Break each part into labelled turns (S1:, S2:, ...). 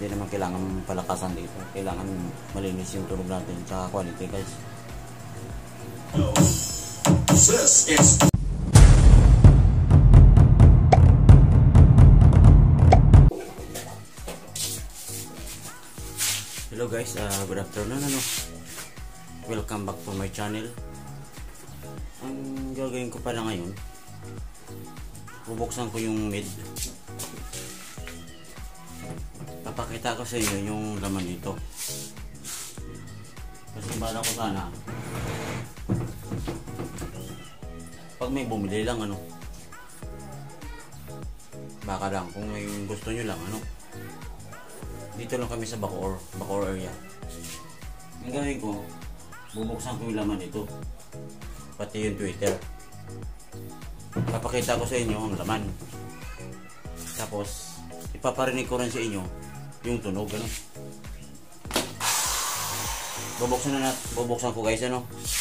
S1: Hindi naman kailangan palakasan dito. Kailangan malinis yung tunog natin sa quality, guys.
S2: This is
S1: Hello guys, good afternoon. Welcome back to my channel. Ang gagawin ko pala ngayon, bubuksan ko yung mid. Papakita ko sa inyo yung laman dito. Kasi bala ko sana pag may bumili lang, baka lang kung may gusto nyo lang, dito lang kami sa Bacoor area. Ang gawin ko, bubuksan ko yung laman nito, pati yung Twitter. Papakita ko sa inyo ang laman, tapos ipaparinig ko rin sa inyo yung tunog. Bubuksan ko guys.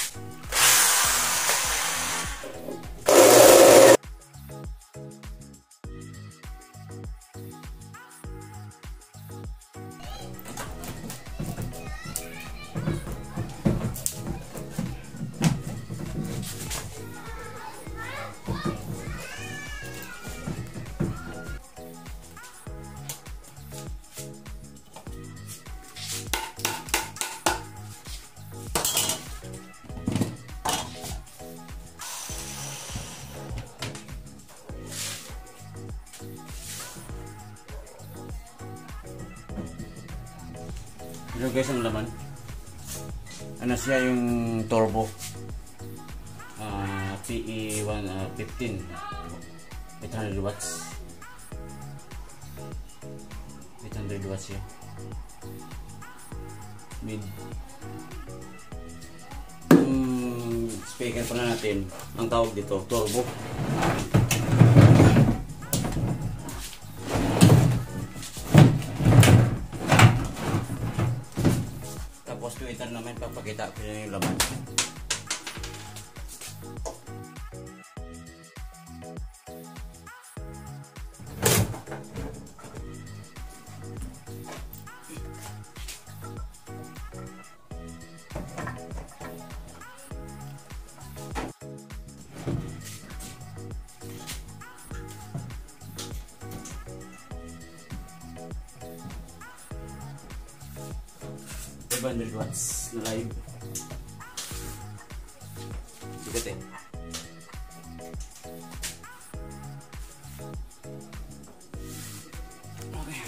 S1: Ito guys ang laman. Siya yung turbo PE115 800 watts 800 watts siya. Mid speaker pala natin, ang tawag dito turbo. Twitter naman, papakita ko na yung laman. $500 watts na live. Bigat eh. Okay.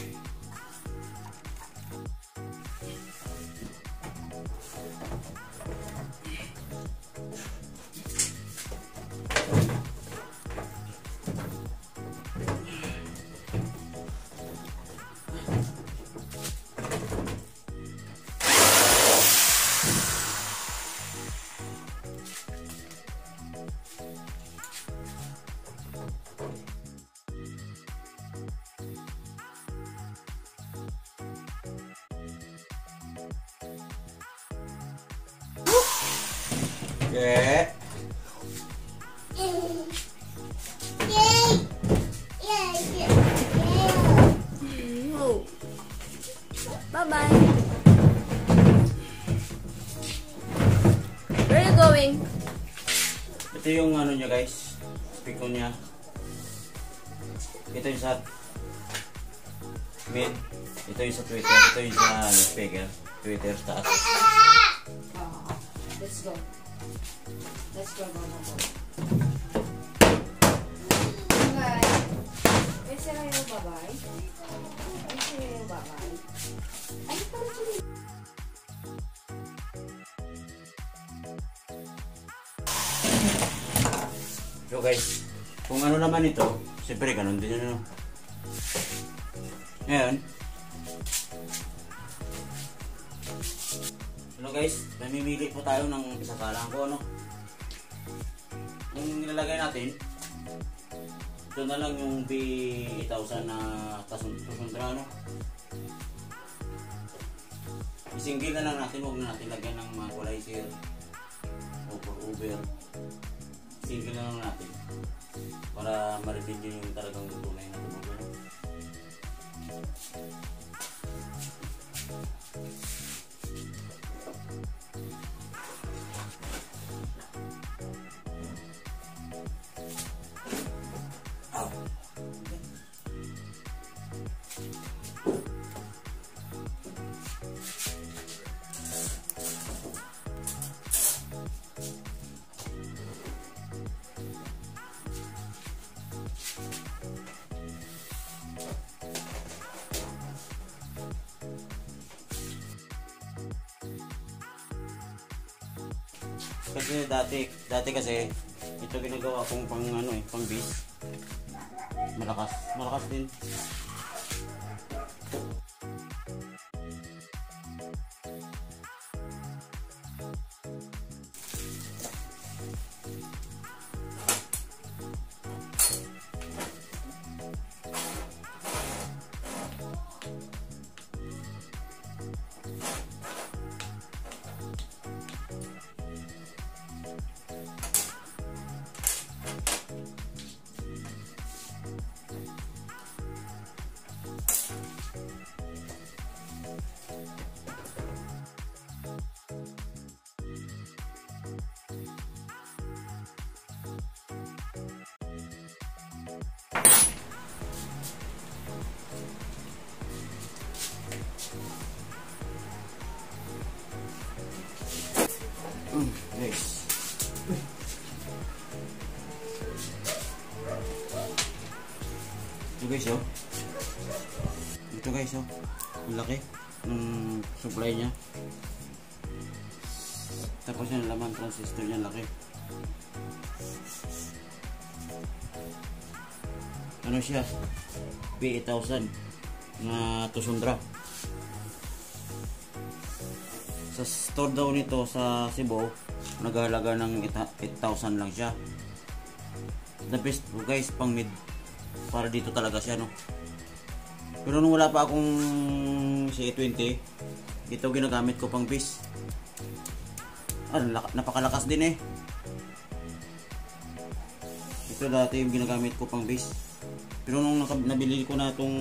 S1: Okay.
S3: Bye-bye. Where are you going?
S1: Ito yung niya guys, speaker niya. Ito yung sa mid, ito yung sa Twitter, ito yung sa speaker, Twitter sa taas.
S3: Let's go. Let's go. Bye. Ay, sila yung babay. Ay, sila yung babay. Ay, parang sila.
S1: So guys, kung naman ito, siyempre ganun din Ngayon, hello guys, mamimili po tayo ng isasalang ko, Yung nilalagay natin, ito na lang yung B1000 na kasundra, Isingil na lang natin, huwag na natin lagyan ng mga equalizer o for over. Single na lang natin para marinig nyo yung talagang tunay na tunog. Kasi dati kasi ito ginagawa kong pang ano pang base. Malakas din. Guys. Ito guys oh. Ito guys oh. Ang laki ng supply niya. Tapos yung laman transistor niya laki. Ano siya? P8000 na Tusundra. Sa store daw nito sa Cebu, naghahalaga ng 8,000 lang siya. The best guys, pang mid. Para dito talaga siya, no. Pero nung wala pa akong C20, ito ginagamit ko pang base. Napakalakas din eh. Ito dati yung ginagamit ko pang base. Pero nung nabili ko na itong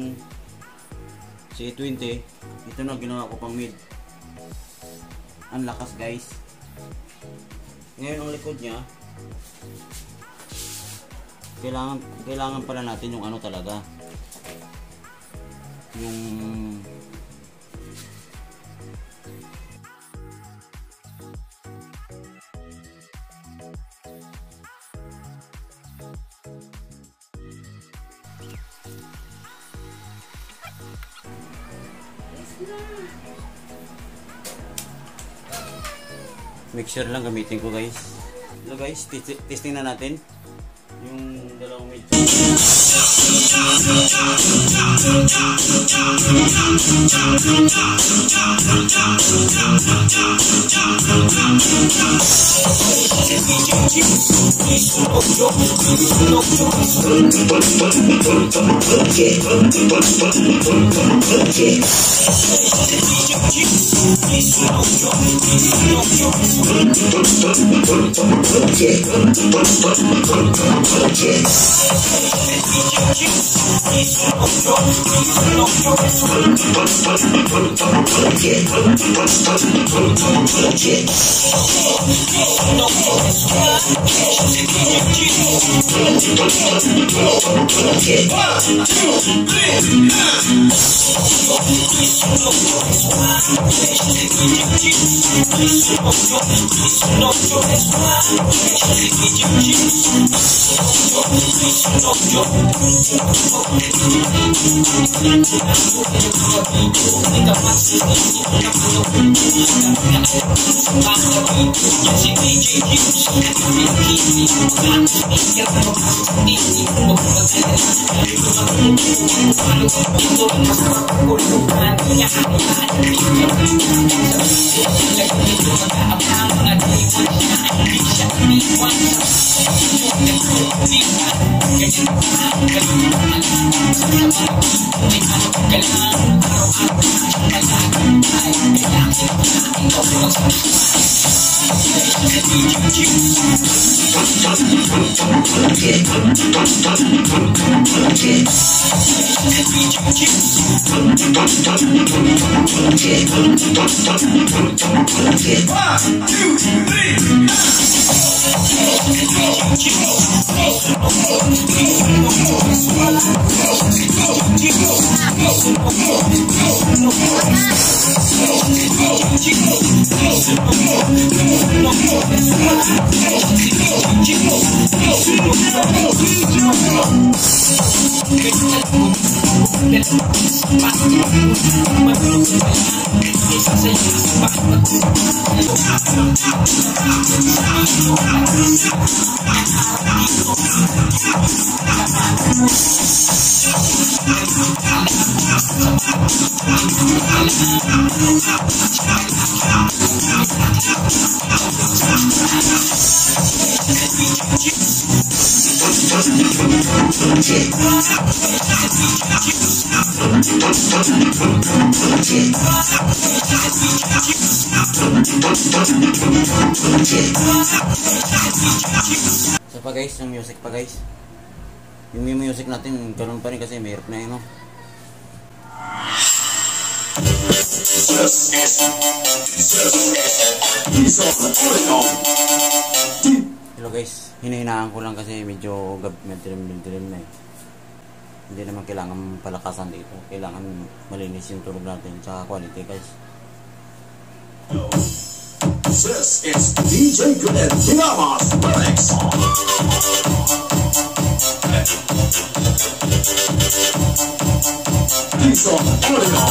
S1: C20, ito na ginawa ko pang mid. Ang lakas guys. Ngayon ang likod niya, kailangan pala natin yung ano talaga, yung mixer lang gamitin ko guys. Hello guys, testing na natin yung dalawang mixer.
S4: One, two, three.
S1: So pa guys, yung music pa guys. Yung music natin, ganun pa rin kasi mahirap na yun, no? Hello guys, hinahinaan ko lang kasi medyo dilim na eh. Hindi naman kailangan palakasan dito. Kailangan malinis yung tulog natin tsaka quality guys.
S2: This is DJ Glenn Pinamas Remix. He's on audio.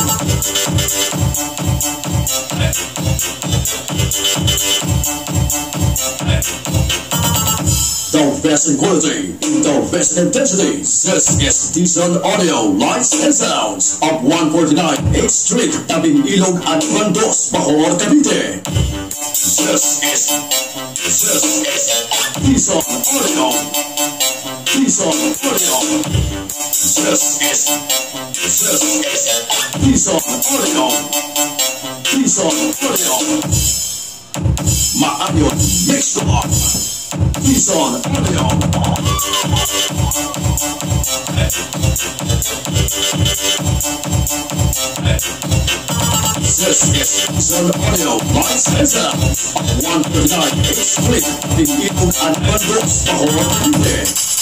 S2: The best in quality, the best intensity. This is Decent Audio, Lights and Sounds of 149 8th Street, Tabing Ilog at Randos, Bacoor, Cavite. This is Decent Audio. Decent Audio. This is Decent Audio. Decent Audio. Maayos mix up. Decent Audio. This is Decent Audio, Lights and Sounds, 139 8th Street, Tingilog at Randos, Bacoor, Cavite.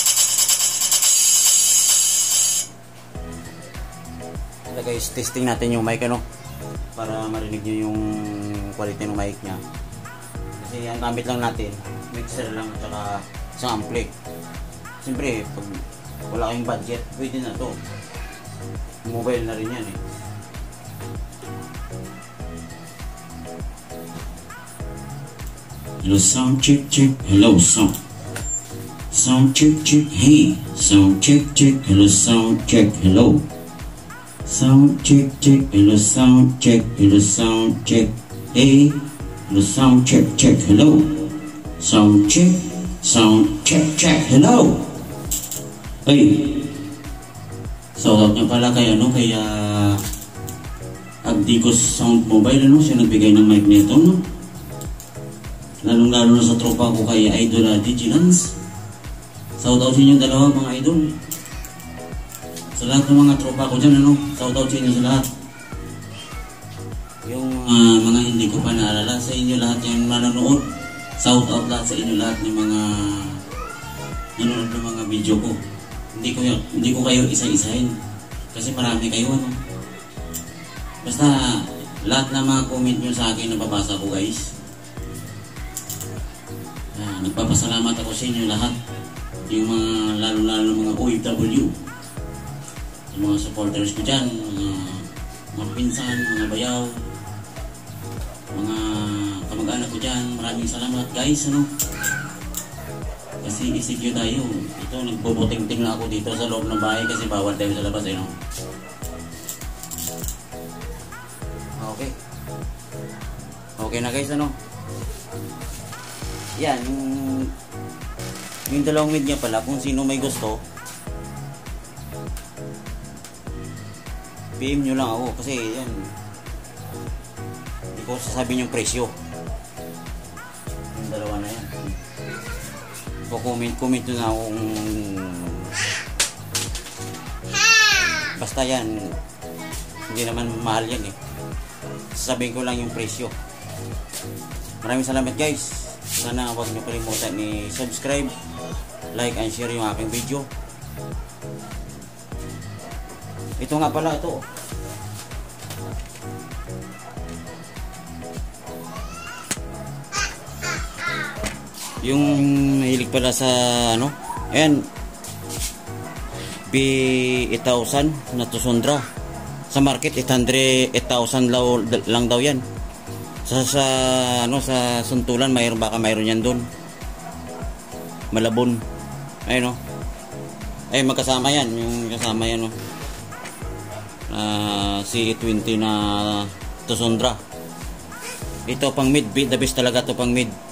S1: Ito guys, testing natin yung mic ano, para marinig nyo yung quality ng mic nya. Kasi ang gamit lang natin, mixer lang at saka isang ampli. Siyempre, pag wala kayong budget, pwede na to. Mobile na rin yan eh.
S4: Hello, sound check check. Hello, sound. Sound check check. Hey, sound check check. Hello, sound check. Hello. Sound check check. Hello, sound check. Hello, sound check. Hey, hello, sound check check. Hello. Sound check. Sound check check. Hello. Hey. Shoutout niya pala kay kay Agdicos Sound Mobile siya nagbigay ng mic nito Lalong-lalo na sa tropa ko kay Idol Digilans. Shoutout sa inyo dalawa mga idol. Sa lahat ng mga tropa ko dyan shoutout sa inyo sa lahat. Yung mga hindi ko pa naalala sa inyo lahat yung manonood. Shoutout lahat sa inyo lahat ng mga nanonood ng mga video ko. Hindi ko kayo isa-isahin kasi marami kayo Basta lahat ng mga comment nyo sa akin nababasa ko guys. Nagpapasalamat ako sa inyo lahat. Yung mga lalo-lalo mga OFW, yung mga supporters ko dyan, mga pinsan, mga bayaw, mga kamag-anak ko dyan. Maraming salamat guys kasi ECQ tayo. Ito nagboboting-ting na ako dito sa loob ng bahay kasi bawal tayo sa labas
S1: Okay na guys yan yung dalawang mid niya pala kung sino may gusto PM nyo lang ako kasi yan hindi ko sasabihin yung presyo yung dalawa na yan so comment nyo na kung basta yan hindi naman mahal yan sasabihin ko lang yung presyo. Maraming salamat guys. Sana huwag niyo kalimutan ni subscribe, like and share yung aking video. Ito nga pala ito. Yung mahilig pala sa ano, ayan, B8000 na Tusundra. Sa market 800, 8,000 lang daw yan. Sa ano, sa Suntulan mayroon yan doon. Malabon. Ayun, no. Ay, magkasama yan, yung kasama yan, no. CE20 na Tusundra. Ito pang mid, the best talaga to pang mid.